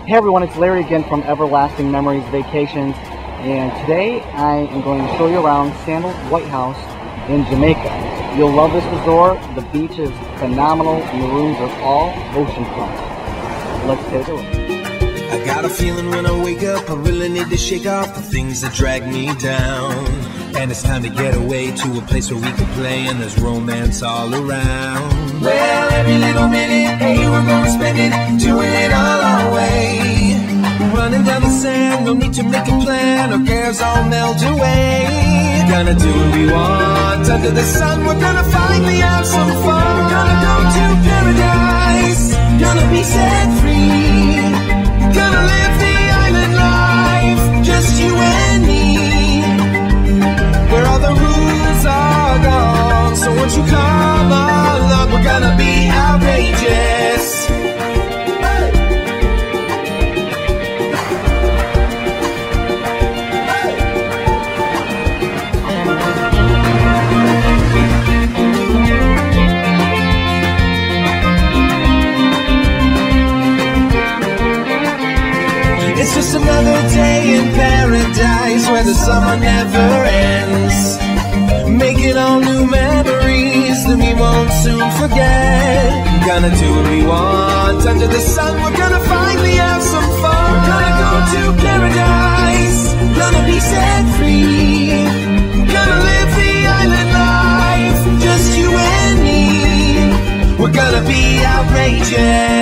Hey everyone, it's Larry again from Everlasting Memories Vacations, and today I am going to show you around Sandals White House in Jamaica. You'll love this resort. The beach is phenomenal and the rooms are all oceanfront. Let's take a look. I got a feeling when I wake up, I really need to shake off the things that drag me down. And it's time to get away to a place where we can play and there's romance all around. Well, every little minute, hey, we're gonna spend it, doing it all our way. Running down the sand, no need to make a plan, our cares all melt away. Gonna do what we want, under the sun, we're gonna finally have some fun. We're gonna go to paradise, gonna be set free. Gonna live the island life, just you and me. Where all the rules are gone, so once you come along, we're gonna be outrageous. Hey. It's just another day in paradise where the summer never ends. Making all new memories that we won't soon forget. Gonna do what we want under the sun. We're gonna finally have some fun. We're gonna go to paradise, gonna be set free. Gonna live the island life, just you and me. We're gonna be outrageous.